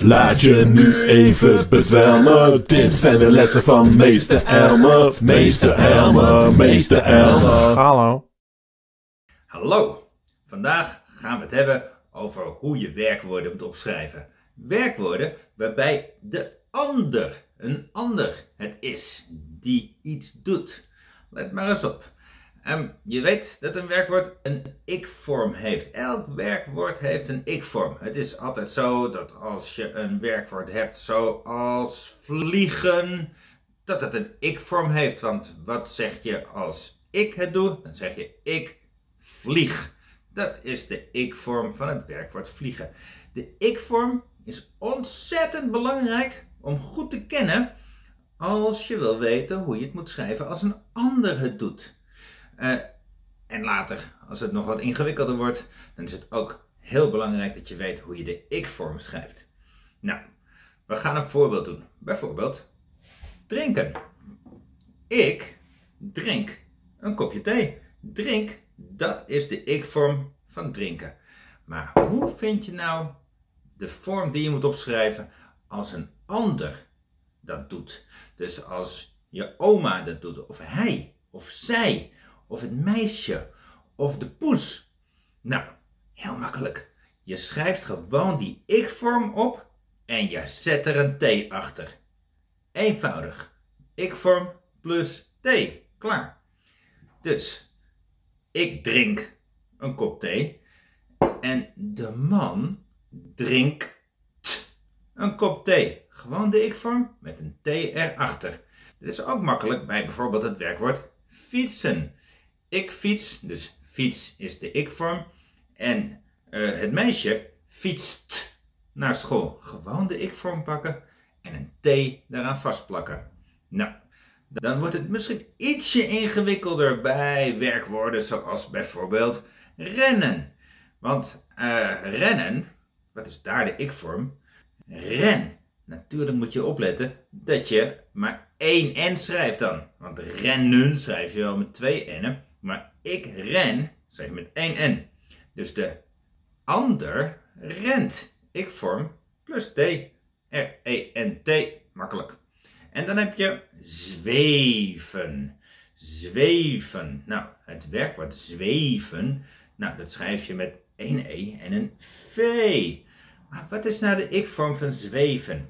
Laat je nu even bedwelmen. Dit zijn de lessen van meester Elmer. Meester Elmer, meester Elmer. Hallo. Hallo. Vandaag gaan we het hebben over hoe je werkwoorden moet opschrijven. Werkwoorden waarbij een ander het is die iets doet. Let maar eens op. Je weet dat een werkwoord een ik-vorm heeft. Elk werkwoord heeft een ik-vorm. Het is altijd zo dat als je een werkwoord hebt zoals vliegen, dat het een ik-vorm heeft. Want wat zeg je als ik het doe? Dan zeg je ik vlieg. Dat is de ik-vorm van het werkwoord vliegen. De ik-vorm is ontzettend belangrijk om goed te kennen als je wil weten hoe je het moet schrijven als een ander het doet. En later, als het nog wat ingewikkelder wordt, dan is het ook heel belangrijk dat je weet hoe je de ik-vorm schrijft. Nou, we gaan een voorbeeld doen. Bijvoorbeeld, drinken. Ik drink een kopje thee. Drink, dat is de ik-vorm van drinken. Maar hoe vind je nou de vorm die je moet opschrijven als een ander dat doet? Dus als je oma dat doet, of hij, of zij, of het meisje, of de poes. Nou, heel makkelijk. Je schrijft gewoon die ik-vorm op en je zet er een T achter. Eenvoudig. Ik-vorm plus T. Klaar. Dus, ik drink een kop thee en de man drinkt een kop thee. Gewoon de ik-vorm met een T erachter. Dit is ook makkelijk bij bijvoorbeeld het werkwoord fietsen. Ik fiets, dus fiets is de ik-vorm. En het meisje fietst naar school. Gewoon de ik-vorm pakken en een T daaraan vastplakken. Nou, dan wordt het misschien ietsje ingewikkelder bij werkwoorden zoals bijvoorbeeld rennen. Want rennen, wat is daar de ik-vorm? Ren. Natuurlijk moet je opletten dat je maar één N schrijft dan. Want rennen schrijf je wel met twee N'en. Maar ik ren schrijf je met één N. Dus de ander rent. Ik-vorm plus T. R-E-N-T. Makkelijk. En dan heb je zweven. Zweven. Nou, het werkwoord zweven. Nou, dat schrijf je met één E en een V. Maar wat is nou de ik-vorm van zweven?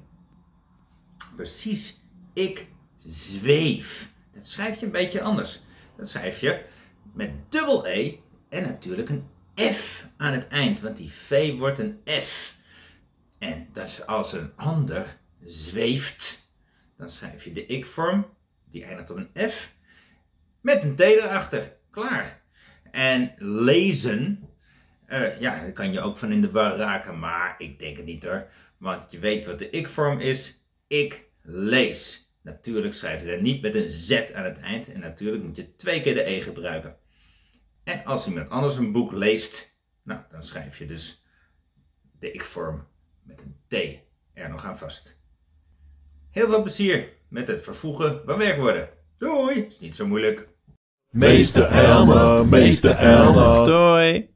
Precies, ik zweef. Dat schrijf je een beetje anders. Dat schrijf je met dubbel E en natuurlijk een F aan het eind, want die V wordt een F. En dus als een ander zweeft, dan schrijf je de ik-vorm, die eindigt op een F, met een T erachter. Klaar. En lezen, ja, daar kan je ook van in de war raken, maar ik denk het niet hoor. Want je weet wat de ik-vorm is. Ik lees. Natuurlijk schrijf je er niet met een Z aan het eind. En natuurlijk moet je 2 keer de E gebruiken. En als iemand anders een boek leest, nou, dan schrijf je dus de ik-vorm met een T er nog aan vast. Heel veel plezier met het vervoegen van werkwoorden. Doei! Is niet zo moeilijk. Meester Elmer, meester Elmer. Doei.